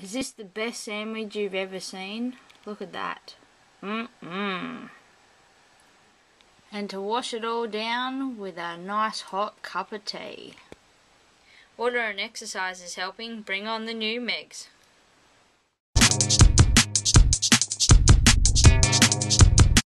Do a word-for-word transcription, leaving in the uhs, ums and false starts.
Is this the best sandwich you've ever seen? Look at that. Mmm. And to wash it all down with a nice hot cup of tea. Water and exercise is helping. Bring on the new Megs.